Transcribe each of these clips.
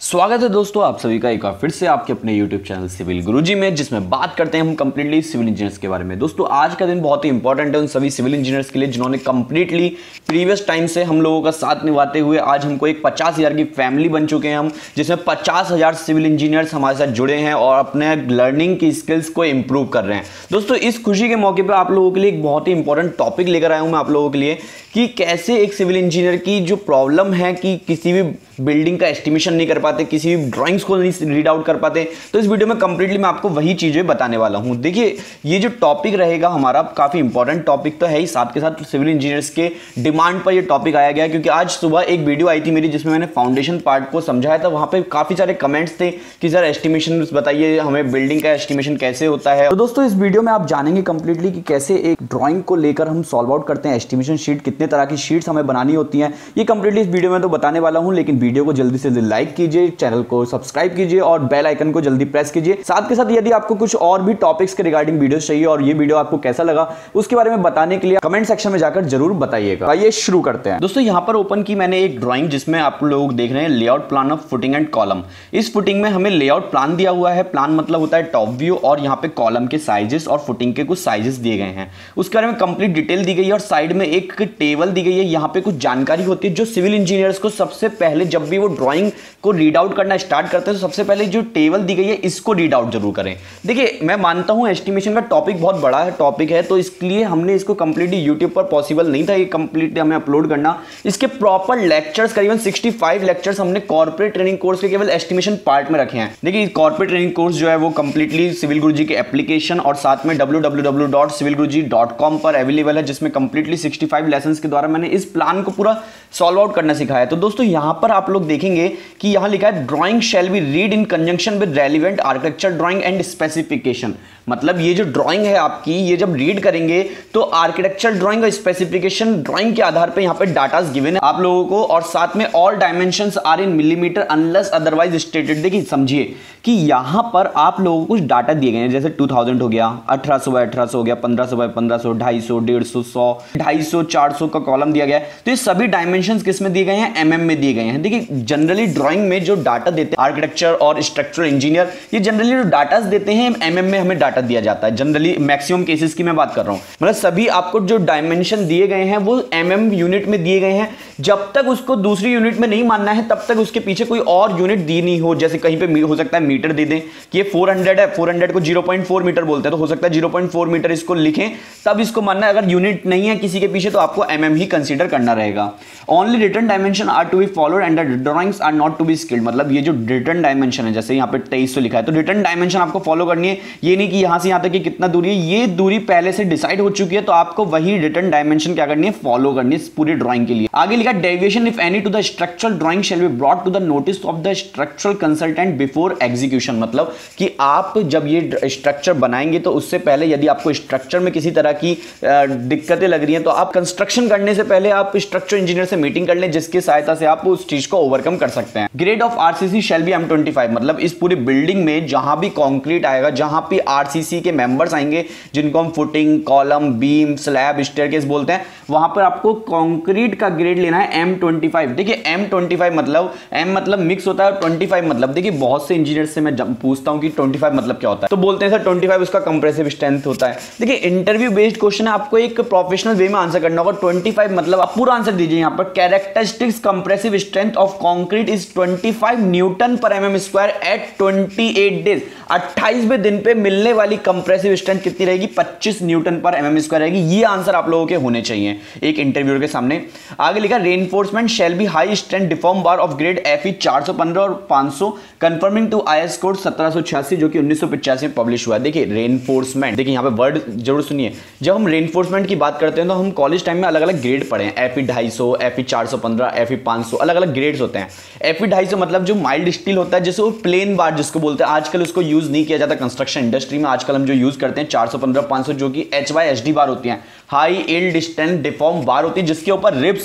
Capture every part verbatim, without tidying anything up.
स्वागत है दोस्तों आप सभी का एक बार फिर से आपके अपने YouTube चैनल सिविल गुरुजी में, जिसमें बात करते हैं हम कंप्लीटली सिविल इंजीनियर्स के बारे में। दोस्तों आज का दिन बहुत ही इंपॉर्टेंट है उन सभी सिविल इंजीनियर्स के लिए जिन्होंने कंप्लीटली प्रीवियस टाइम से हम लोगों का साथ निभाते हुए आज हमको एक पचास हजार की फैमिली बन चुके हैं हम, जिसमें पचास हजार सिविल इंजीनियर्स हमारे साथ जुड़े हैं और अपने लर्निंग की स्किल्स को इंप्रूव कर रहे हैं। दोस्तों इस खुशी के मौके पर आप लोगों के लिए एक बहुत ही इंपॉर्टेंट टॉपिक लेकर आया हूँ मैं आप लोगों के लिए कि कैसे एक सिविल इंजीनियर की जो प्रॉब्लम है कि किसी भी बिल्डिंग का एस्टिमेशन नहीं कर पाते, किसी भी ड्राइंग्स को नहीं रीड आउट कर पाते, तो इस वीडियो में कंप्लीटली मैं आपको वही चीजें बताने वाला हूं। देखिए ये जो टॉपिक रहेगा हमारा काफी इंपॉर्टेंट टॉपिक तो है ही, साथ के साथ सिविल इंजीनियर्स के डिमांड पर ये टॉपिक आया गया क्योंकि आज सुबह एक वीडियो आई थी मेरी जिसमें मैंने फाउंडेशन पार्ट को समझाया था। वहां पर काफी सारे कमेंट्स थे कि सर एस्टिमेशन बताइए हमें, बिल्डिंग का एस्टिमेशन कैसे होता है। तो दोस्तों इस वीडियो में आप जानेंगे कंप्लीटली कि कैसे एक ड्रॉइंग को लेकर हम सॉल्व आउट करते हैं, एस्टिमेशन शीट कितने तरह की शीट्स हमें बनानी होती हैं, ये कंप्लीटली इस वीडियो में तो बताने वाला हूं। लेकिन वीडियो को जल्दी से लाइक कीजिए, चैनल को सब्सक्राइब कीजिए और बेल आइकन को जल्दी प्रेस कीजिए। साथ के साथ यदि आपको कुछ और भी टॉपिक्स के रिगार्डिंग वीडियोस चाहिए और ये वीडियो आपको कैसा लगा उसके बारे में बताने के लिए कमेंट सेक्शन में जाकर जरूर बताइएगा। आइए शुरू करते हैं। दोस्तों यहां पर ओपन की मैंने एक ड्राइंग जिसमें आप लोग देख रहे हैं layout plan of footing and column. इस फुटिंग में हमें लेआउट प्लान दिया हुआ है। प्लान मतलब होता है टॉप व्यू, और यहाँ पे कॉलम के साइजेस और फुटिंग के कुछ साइजेस दिए गए हैं, उसके बारे में कंप्लीट डिटेल दी गई है और साइड में एक टेबल दी गई है। यहाँ पे कुछ जानकारी होती है जो सिविल इंजीनियर्स को सबसे पहले जब भी वो ड्राइंग को रीड आउट करना स्टार्ट करते हैं तो सबसे पहले जो टेबल दी गई है इसको रीड आउट जरूर करें। देखिए मैं मानता हूं एस्टिमेशन का टॉपिक बहुत बड़ा है टॉपिक है, तो इसके लिए हमने इसको कंप्लीटली यूट्यूब पर पॉसिबल नहीं था ये कंप्लीटली हमें अपलोड करना। इसके प्रॉपर लेक्चर्स करीबन पैंसठ लेक्चर्स हमने कॉर्पोरेट ट्रेनिंग कोर्स के केवल एस्टिमेशन पार्ट में रखे हैं। देखिए कॉर्पोरेट ट्रेनिंग कोर्स जो है वो कंप्लीटली सिविल गुरुजी के एप्लीकेशन और साथ में W W W dot civil Guruji dot com पर अवेलेबल है, जिसमें कंप्लीटली पैंसठ लेसन्स के द्वारा मैंने इस प्लान को पूरा सॉल्व आउट करना सिखाया है। तो दोस्तों यहां पर आप लोग देखेंगे कि यहां लिखा है drawing shall be read in conjunction with relevant architecture drawing and specification. मतलब ये जो ड्राइंग है आपकी, ये जब रीड करेंगे तो आर्किटेक्चर ड्राइंग और स्पेसिफिकेशन ड्राइंग के आधार पे यहाँ पे डाटास गिवन है आप लोगों को, और साथ में all dimensions are in millimeter unless otherwise stated. देखिए समझिए कि यहाँ पर आप लोगों को कुछ डाटा दिए गए हैं, जैसे दो हज़ार हो गया, अठारह सौ बाय अठारह सौ हो गया, पंद्रह सौ बाय पंद्रह सौ, ढाई सौ, डेढ़ सौ, सौ, ढाई सौ, चार सौ का कॉलम दिया गया है। तो ये सभी डायमेंशंस किस में दिए गए हैं? एमएम में दिए गए हैं। देखिए जनरली ड्राइंग में जो डाटा देते हैं आर्किटेक्चर और स्ट्रक्चरल इंजीनियर, ये जनरली जो डाटा देते हैं एमएम में हमें डाटा दिया जाता है। जनरली मैक्सिमम केसेस की मैं बात कर रहा हूं, मतलब सभी आपको जो डायमेंशन दिए गए हैं वो एमएम यूनिट में दिए गए हैं। जब तक उसको दूसरी यूनिट में नहीं मानना है तब तक उसके पीछे कोई और यूनिट दी नहीं हो, जैसे कहीं पे हो सकता है मीटर दे दें कि ये चार सौ है, चार सौ को ज़ीरो पॉइंट फोर मीटर बोलते हैं, तो हो सकता है ज़ीरो पॉइंट फोर मीटर इसको लिखें तब इसको मानना है। अगर यूनिट नहीं है किसी के पीछे तो आपको एमएम ही कंसीडर करना रहेगा। Only written dimension are to be followed and the drawings are not to be scaled. मतलब ये जो रिटन डायमेंशन है, जैसे यहाँ पे तेईस सौ लिखा है, तो रिटन डायमेंशन आपको फॉलो करनी है। ये नहीं कि यहां से यहां तक कि कितना दूरी है, ये दूरी पहले से डिसाइड हो चुकी है तो आपको वही रिटन डायमेंशन क्या करनी है, फॉलो करनी है पूरी ड्राइंग के लिए। आगे लिखा deviation if any to the structural drawing shall be brought to the notice of the structural consultant before execution. मतलब कि आप जब ये स्ट्रक्चर बनाएंगे तो उससे पहले यदि आपको स्ट्रक्चर में किसी तरह की दिक्कतें लग रही हैं तो आप कंस्ट्रक्शन करने से पहले आप स्ट्रक्चर इंजीनियर से मीटिंग कर लें, जिसकी सहायता से आप उस चीज को ओवरकम कर सकते हैं। Grade of RCC shall be M twenty five. मतलब इस पूरी बिल्डिंग में जहां भी कंक्रीट आएगा, जहां भी आरसीसी के मेंबर्स आएंगे जिनको हम footing, column, beam, slab, staircase बोलते हैं, वहां पर आपको कंक्रीट का ग्रेड लेना है एम ट्वेंटी फाइव। देखिए एम ट्वेंटी फाइव मतलब एम मतलब मिक्स होता है, पच्चीस मतलब देखिए बहुत से इंजीनियर से मैं पूछता हूं कि पच्चीस मतलब क्या होता है, तो बोलते हैं सर पच्चीस उसका कंप्रेसिव स्ट्रेंथ होता है। देखिए इंटरव्यू बेस्ड क्वेश्चन है, आपको एक प्रोफेशनल वे में आंसर करना होगा। पच्चीस मतलब आप पूरा आंसर दीजिए यहां पर। Characteristics compressive strength of concrete is पच्चीस newton per MM square at अट्ठाईस डेज। अट्ठाईसवें दिन पे मिलने वाली कंप्रेसिव स्ट्रेंथ कितनी रहेगी? पच्चीस न्यूटन पर एमएम स्क्वायर रहेगी। ये आंसर आप लोगों के होने चाहिए एक इंटरव्यूअर के सामने। आगे लिखा reinforcement shall be high strength deform bar of grade FE चार सौ पंद्रह और पाँच सौ कंफर्मिंग टू आईएस कोड सत्रह सौ छियासी जो कि उन्नीस सौ पचासी में पब्लिश हुआ है। देखिए रेनफोर्समेंट, देखिए यहाँ पे वर्ड जरूर सुनिए। जब हम रेनफोर्समेंट की बात करते हैं तो हम कॉलेज टाइम में अलग अलग ग्रेड पढ़े हैं, एफई ढाई सौ, एफई चार सौ पंद्रह, एफई पाँच सौ, अलग अलग ग्रेड्स होते हैं। एफई ढाई सौ मतलब जो माइल्ड स्टील होता है, जैसे वो प्लेन बार जिसको बोलते हैं, आजकल उसको यूज नहीं किया जाता कंस्ट्रक्शन इंडस्ट्री में। आजकल हम जो यूज करते हैं चार सौ पंद्रह, पाँच सौ जो कि H Y H D bar होती हैं, high yield strength deform bar होती है, जिसके ऊपर रिब्स बने रहते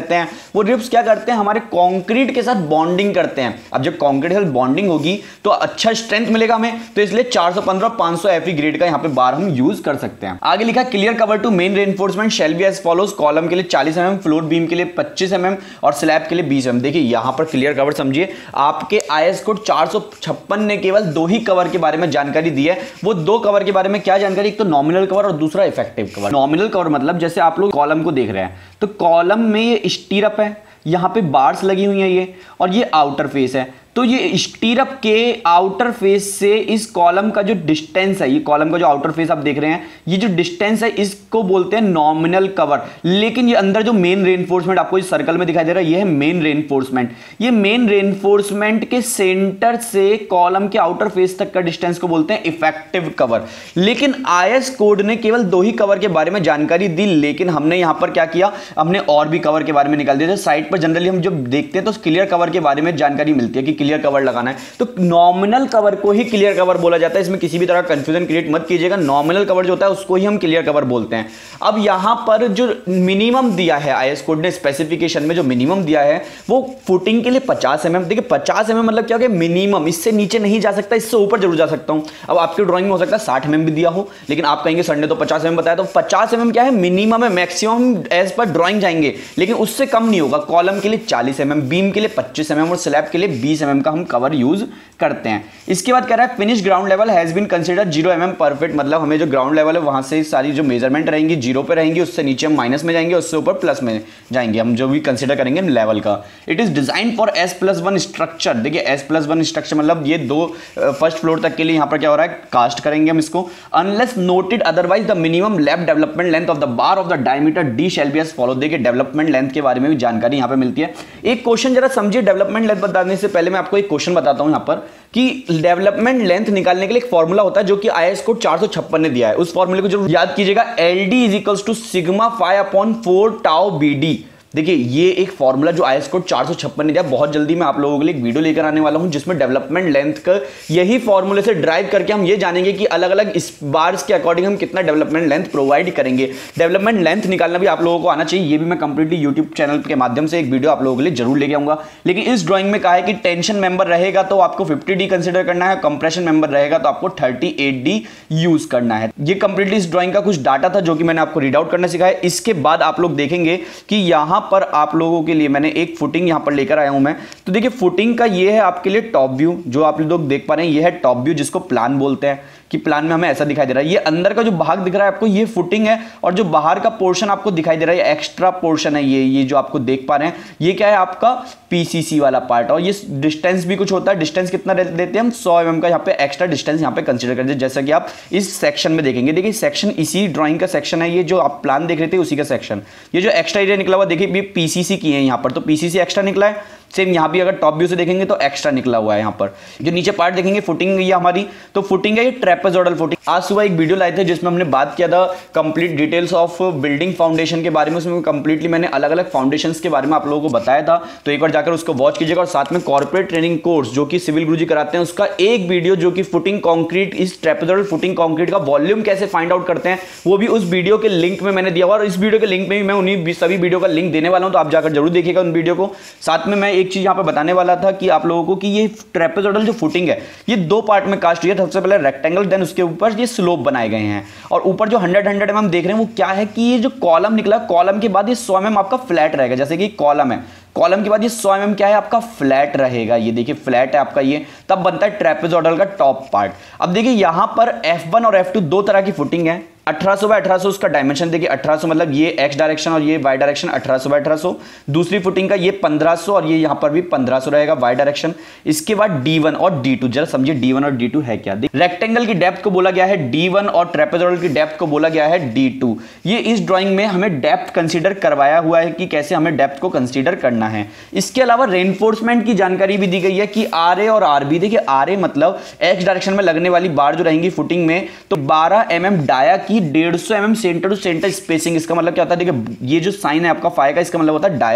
रहते हैं, वो रिब्स क्या करते हैं, हमारे कंक्रीट के साथ बॉन्डिंग करते हैं। अब जब कंक्रीट के साथ बॉन्डिंग होगी तो अच्छा स्ट्रेंथ मिलेगा हमें, तो इसलिए चार सौ पंद्रह पाँच सौ एफई ग्रेड का यहाँ पे बार हम यूज कर सकते हैं। आगे लिखा clear cover to main reinforcement shall be as follows, column के लिए चालीस एम एम, फ्लोर बीम के लिए पच्चीस एम एम और स्लैब के लिए बीस एम एम। देखिए यहां पर क्लियर कवर समझिए, आपके आईएस कोड चार सौ छप्पन ने केवल दो ही कवर के बारे में जानकारी दी है। वो दो कवर के बारे में क्या जानकारी, एक तो नॉमिनल कवर और दूसरा इफेक्टिव कवर। नॉमिनल कवर मतलब जैसे आप लोग कॉलम को देख रहे हैं तो कॉलम में ये स्टीरअप है, यहां पे बार्स लगी हुई है ये, और ये आउटर फेस है। तो ये स्टीरअप के आउटर फेस से इस कॉलम का जो डिस्टेंस है, ये कॉलम का जो आउटर फेस आप देख रहे हैं, ये जो डिस्टेंस है इसको बोलते हैं नॉमिनल कवर। लेकिन ये अंदर जो मेन रेनफोर्समेंट आपको इस सर्कल में दिखाई दे रहा है, ये है मेन रेनफोर्समेंट। ये मेन रेनफोर्समेंट के सेंटर से कॉलम के आउटर फेस तक का डिस्टेंस को बोलते हैं इफेक्टिव कवर। लेकिन आईएस कोड ने केवल दो ही कवर के बारे में जानकारी दी, लेकिन हमने यहां पर क्या किया, हमने और भी कवर के बारे में निकाल दिया। साइट पर जनरली हम जब देखते हैं तो क्लियर कवर के बारे में जानकारी मिलती है कि क्लियर कवर लगाना है, तो नॉमिनल कवर को ही क्लियर कवर बोला जाता है। इसमें किसी भी तरह का कंफ्यूजन क्रिएट मत कीजिएगा, नॉमिनल कवर जो होता है उसको ही हम क्लियर कवर बोलते हैं। अब यहां पर जो मिनिमम दिया है आईएस कोड ने स्पेसिफिकेशन में, जो मिनिमम दिया है वो फुटिंग के लिए पचास एम एम। देखिए पचास एम एम मतलब क्या हो गया, मिनिमम, इससे नीचे नहीं जा सकता, इससे ऊपर जरूर जा सकता हूं। अब आपकी ड्राइंग में हो सकता है साठ एम एम भी दिया हो, लेकिन आप कहेंगे सर ने तो पचास एम एम बताया, तो पचास एम एम क्या है, मिनिमम है, मैक्सिमम एज पर ड्राइंग जाएंगे, लेकिन उससे कम नहीं होगा। कॉलम के लिए चालीस एम एम, बीम के लिए पच्चीस एम एम और स्लैब के लिए बीस एम एम का हम कवर यूज करते हैं। इसके बाद कह रहा है finish ground level has been considered zero M M perfect, मतलब हमें जो ग्राउंड लेवल है वहां से सारी जो मेजरमेंट रहेंगी जीरो पे रहेंगी, उससे नीचे हम माइनस में जाएंगे, उससे ऊपर प्लस में जाएंगे, हम जो भी कंसीडर करेंगे लेवल का। It is design for S plus one structure. देखिए एस प्लस वन स्ट्रक्चर मतलब ये दो फर्स्ट फ्लोर तक के लिए यहां पर क्या हो रहा है, कास्ट करेंगे हम इसको। Unless noted otherwise the minimum lap development length of the bar of the diameter D shall be as follow. देखिए डेवलपमेंट लेंथ के बारे में भी जानकारी यहां पर मिलती है। एक क्वेश्चन जरा समझिए, डेवलपमेंट लेंथ बताने से पहले मैं आपको एक क्वेश्चन बताता हूं यहां पर कि डेवलपमेंट लेंथ निकालने के लिए एक फॉर्मूला होता है जो कि आईएस कोड चार सौ छप्पन ने दिया है। उस फॉर्मूले को जरूर याद कीजिएगा, L D is equals to sigma five upon four tau B D. देखिए ये एक फॉर्मूला जो आईएस कोड चार सौ छप्पन ने दिया, बहुत जल्दी मैं आप लोगों के लिए एक वीडियो लेकर आने वाला हूं जिसमें डेवलपमेंट लेंथ का यही फॉर्मूले से ड्राइव करके हम ये जानेंगे कि अलग अलग इस बार्स के अकॉर्डिंग हम कितना डेवलपमेंट लेंथ प्रोवाइड करेंगे। डेवलपमेंट लेंथ निकालना भी आप लोगों को आना चाहिए, ये भी मैं कंप्लीटली यूट्यूब चैनल के माध्यम से एक वीडियो आप लोगों के लिए जरूर लेके आऊंगा। लेकिन इस ड्राइंग में कहा है कि टेंशन मेंबर रहेगा तो आपको फिफ्टी डी कंसिडर करना है, कंप्रेशन मेंबर रहेगा तो आपको थर्टी एट डी यूज करना है। ये कंप्लीटली इस ड्राइंग का कुछ डाटा था जो कि मैंने आपको रीड आउट करना सिखाया। इसके बाद आप लोग देखेंगे कि यहां पर आप लोगों के लिए मैंने एक फुटिंग यहां पर लेकर आया हूं मैं। तो देखिए फुटिंग का ये है आपके लिए टॉप व्यू, जो आप लोग देख पा रहे हैं ये है टॉप व्यू, जिसको प्लान बोलते हैं कि प्लान में हमें ऐसा दिखाई दे रहा है। ये अंदर का जो भाग दिख रहा है आपको, ये फुटिंग है, और जो बाहर का पोर्शन आपको दिखाई दे रहा है एक्स्ट्रा पोर्शन है, ये ये जो आपको देख पा रहे हैं ये क्या है, आपका पीसीसी वाला पार्ट। और ये डिस्टेंस भी कुछ होता है, डिस्टेंस कितना देते हैं हम, सौ एम एम का यहाँ पे एक्स्ट्रा डिस्टेंस यहाँ पे कंसीडर करते हैं, जैसा कि आप इस सेक्शन में देखेंगे। देखिए सेक्शन इसी ड्राइंग का सेक्शन है, ये जो आप प्लान देख रहे थे उसी का सेक्शन। ये जो एक्स्ट्रा एरिया निकला हुआ देखिए, ये पीसीसी की है यहाँ पर, तो पीसीसी एक्स्ट्रा निकला है। सेम यहाँ भी अगर टॉप व्यू से देखेंगे तो एक्स्ट्रा निकला हुआ है यहाँ पर। जो नीचे पार्ट देखेंगे फुटिंग ये हमारी, तो फुटिंग है ये ट्रेपेजोइडल फुटिंग। आज सुबह एक वीडियो लाए थे जिसमें हमने बात किया था complete details of building foundation के बारे में, उसमें कंप्लीटली मैंने अलग अलग फाउंडेशंस के बारे में आप लोगों को बताया था। तो एक बार जाकर उसको वॉच कीजिएगा, और साथ में कॉर्पोरेट ट्रेनिंग कोर्स जो कि सिविल गुरुजी कराते हैं उसका एक वीडियो जो कि फुटिंग कॉन्क्रीट, इस ट्रेपेजोइडल फुटिंग कॉन्क्रीट का वॉल्यूम कैसे फाइंड आउट करते हैं, वो भी उस वीडियो के लिंक में मैंने दिया हुआ। और इस वीडियो के लिंक में भी मैं उन्हीं सभी वीडियो का लिंक देने वाला हूं, तो आप जाकर जरूर देखिएगा उन वीडियो को। साथ में मैं एक चीज यहां पर बताने वाला था कि आप लोगों को कि ये ट्रेपेजोइडल जो फुटिंग है ये दो पार्ट में कास्ट हुई है। सबसे पहले रेक्टेंगल, देन उसके ऊपर ये स्लोप बनाए गए हैं। और ऊपर जो हंड्रेड हंड्रेड एम एम देख रहे हैं वो क्या है कि ये जो कॉलम निकला, कॉलम के बाद ये सौ एम एम आपका फ्लैट रहेगा। जैसे कि कॉलम है, कॉलम के बाद ये सौ एम एम क्या है आपका फ्लैट रहेगा। ये देखिए फ्लैट है आपका, ये तब बनता है ट्रेपेजोइडल का टॉप पार्ट। अब देखिए यहां पर एफ वन और एफ टू दो तरह की फुटिंग है। अठारह सौ बाय अठारह सौ उसका डायमेंशन देखिए, अठारह सौ मतलब ये एक्स डायरेक्शन और ये वाई डायरेक्शन, अठारह सौ बाय अठारह सौ। दूसरी फुटिंग का ये पंद्रह सौ और ये यहां पर भी पंद्रह सौ रहेगा वाई डायरेक्शन। इसके बाद डी वन और डी टू, जरा समझिए डी वन और डी टू है क्या। रेक्टेंगल की डेप्थ को बोला गया है डी वन और ट्रेपेजोइडल की डेप्थ को बोला गया है डी टू। ये इस ड्राइंग में हमें डेप्थ कंसीडर करवाया हुआ है कि कैसे हमें डेप्थ को कंसीडर करना है। इसके अलावा रेनफोर्समेंट की जानकारी भी दी गई है कि आर ए और आर बी। देखिए आर ए मतलब एक्स डायरेक्शन में लगने वाली बार जो रहेंगी फुटिंग में, तो बारह एम एम डाया की डेढ़ सौ M M center to center spacing. इसका मतलब क्या होता है, देखिए ये जो साइन है आपका फाई का, इसका मतलब होता है डाया।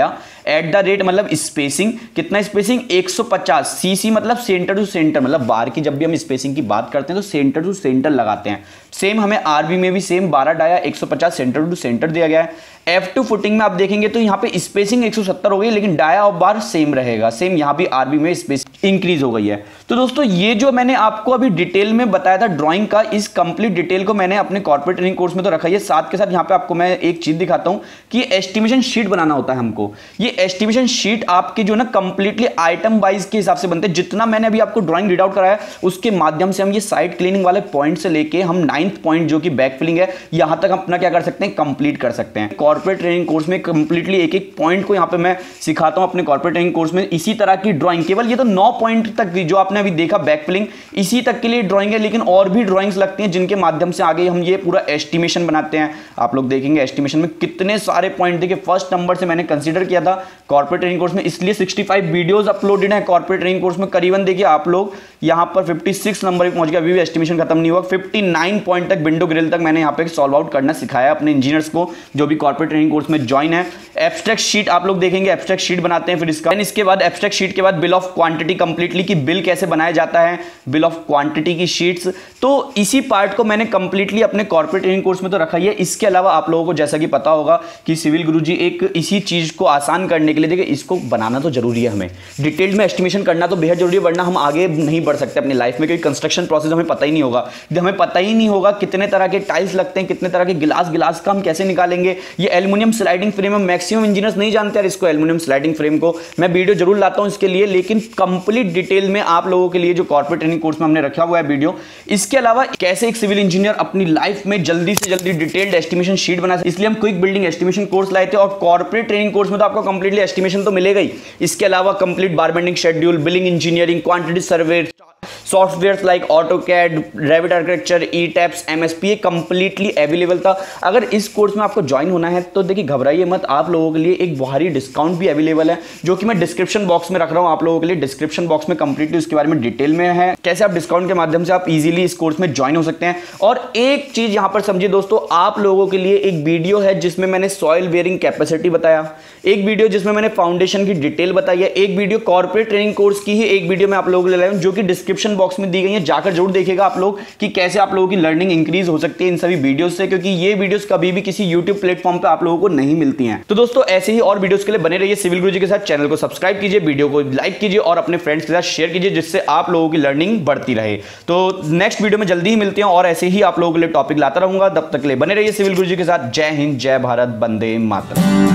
एट द रेट मतलब स्पेसिंग, कितना स्पेसिंग एक सौ पचास, सीसी मतलब सेंटर टू सेंटर, मतलब बार की जब भी हम स्पेसिंग की बात करते हैं तो सेंटर टू सेंटर लगाते हैं। सेम हमें आरबी में भी सेम बारह डाया एक सौ पचास सेंटर टू सेंटर दिया गया है। एफ टू फुटिंग में आप देखेंगे तो यहाँ पे स्पेसिंग एक सौ सत्तर हो गई, लेकिन डाया ऑफ बार सेम रहेगा, सेम यहाँ भी आरबी में स्पेस इंक्रीज हो गई है। तो दोस्तों ये जो मैंने आपको अभी डिटेल में बताया था ड्राइंग का, इस कंप्लीट डिटेल को मैंने अपने कॉर्पोरेट ट्रेनिंग कोर्स में तो रखा है। साथ के साथ यहाँ पे आपको मैं एक चीज दिखाता हूँ कि एस्टिमेशन शीट बनाना होता है हमको। ये एस्टिमेशन शीट आपकी जो ना कंप्लीटली आइटम वाइज के हिसाब से बनते हैं। जितना मैंने अभी आपको ड्राइंग रीड आउट कराया उसके माध्यम से हम ये साइट क्लीनिंग वाले पॉइंट से लेके हम नाइन्थ पॉइंट जो कि बैक फिलिंग है यहां तक अपना क्या कर सकते हैं, कंप्लीट कर सकते हैं। कॉर्पोरेट ट्रेनिंग कोर्स में कंप्लीटली एक एक पॉइंट को यहां पे मैं सिखाता हूं अपने कॉर्पोरेट ट्रेनिंग कोर्स में। इसी तरह की ड्राइंग, केवल ये तो नौ पॉइंट तक जो आपने अभी देखा बैक फिलिंग, इसी तक के लिए ड्राइंग है, लेकिन और भी ड्राइंग्स लगती हैं जिनके माध्यम से आगे हम ये पूरा एस्टिमेशन बनाते हैं। आप लोग देखेंगे एस्टिमेशन में कितने सारे पॉइंट देखिए, फर्स्ट नंबर से मैंने कंसीडर किया था कॉर्पोरेट ट्रेनिंग कोर्स में, इसलिए पैंसठ वीडियोस अपलोडेड है कॉर्पोरेट ट्रेनिंग कोर्स में। करीबन देखिए आप लोग यहां पर छप्पन नंबर पे पहुंच गया, अभी भी एस्टिमेशन खत्म नहीं हुआ। उनसठ पॉइंट तक विंडो ग्रिल तक मैंने यहां पे सॉल्व आउट करना सिखाया अपने इंजीनियर्स को जो भी कॉर्पोरेट ट्रेनिंग कोर्स में ज्वाइन है। एब्स्ट्रैक्ट शीट आप लोग देखेंगे, एब्स्ट्रैक्ट शीट बनाते हैं फिर इसका, इसके बाद एब्स्ट्रैक्ट शीट के बाद बिल ऑफ क्वांटिटी कंप्लीटली की बिल कैसे बनाया जाता है, बिल ऑफ क्वांटिटी की शीट्स। तो इसी पार्ट को मैंने कंप्लीटली अपने कॉर्पोरेट ट्रेनिंग कोर्स में तो रखा ही है। इसके अलावा आप लोगों को जैसा कि पता होगा कि सिविल गुरुजी एक इसी चीज को आसान करने के लिए, देखिए इसको बनाना तो जरूरी है, हमें डिटेल में एस्टिमेशन करना तो बेहद जरूरी है, वरना हम आगे नहीं बढ़ सकते अपनी लाइफ में, क्योंकि कंस्ट्रक्शन प्रोसेस हमें पता ही नहीं होगा। हमें पता ही नहीं होगा कितने तरह के टाइल्स लगते हैं, कितने तरह के गिलास गिलास का हम कैसे निकालेंगे। ये एल्युमिनियम स्लाइडिंग फ्रेम है, मैक्सिमम इंजीनियर्स नहीं जानते यार इसको, एल्युमिनियम स्लाइडिंग फ्रेम को। मैं वीडियो जरूर लाता हूं इसके लिए, लेकिन कंप्लीट डिटेल में आप लोगों के लिए जो कॉर्पोरेट ट्रेनिंग कोर्स में हमने रखा हुआ है वीडियो। इसके अलावा कैसे एक सिविल इंजीनियर अपनी लाइफ में जल्दी से जल्दी डिटेल्ड एस्टिमेशन शीट बना, इसलिए हम क्विक बिल्डिंग एस्टिमेशन कोर्स लाए थे। और कॉर्पोरेट ट्रेनिंग कोर्स में तो आपको कंप्लीटली एस्टिमेशन तो मिलेगा ही, इसके अलावा complete bar bending schedule, billing engineering, quantity survey, software like AutoCAD, Revit architecture, E taps, MSP completely available था। अगर इस कोर्स में आपको ज्वाइन होना है तो देखिए घबराइए मत, आप लोगों के लिए एक भारी डिस्काउंट भी अवेलेबल है जो कि मैं डिस्क्रिप्शन बॉक्स में रख रहा हूं आप लोगों के लिए। डिस्क्रिप्शन बॉक्स में कंप्लीटली उसके बारे में डिटेल में है, कैसे आप डिस्काउंट के माध्यम से आप इजीली इस कोर्स में ज्वाइन हो सकते हैं। और एक चीज यहां पर समझिए दोस्तों, आप लोगों के लिए एक वीडियो है जिसमें मैंने सॉइल बेयरिंग कैपेसिटी बताया, एक वीडियो जिसमें मैंने फाउंडेशन की डिटेल बताई है, एक वीडियो कॉर्पोरेट ट्रेनिंग कोर्स की ही एक वीडियो मैं आप लोगों के लिए लाया हूं जो कि डिस्क्रिप्शन बॉक्स में दी गई है। जाकर जरूर देखिएगा आप लोग कि कैसे आप लोगों की लर्निंग इंक्रीज हो सकती है इन सभी वीडियोस से, क्योंकि ये वीडियोस कभी भी किसी यूट्यूब प्लेटफॉर्म पे आप लोगों को नहीं मिलती हैं। तो दोस्तों ऐसे ही और वीडियोस के लिए बने रहिए सिविल गुरुजी के साथ। चैनल को सब्सक्राइब कीजिए, वीडियो को लाइक कीजिए और अपने फ्रेंड्स के साथ शेयर कीजिए, जिससे आप लोगों की लर्निंग बढ़ती रहे। तो नेक्स्ट वीडियो में जल्दी ही मिलते हैं और ऐसे ही आप लोगों के लिए टॉपिक लाता रहूंगा। तब तक के लिए बने रहिए सिविल गुरुजी के साथ। जय हिंद, जय भारत, वंदे मातरम।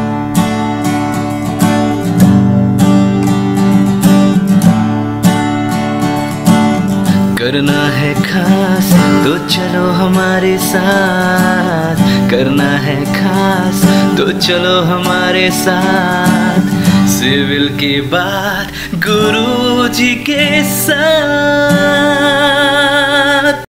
करना है खास तो चलो हमारे साथ, करना है खास तो चलो हमारे साथ, सिविल की बात गुरुजी के साथ।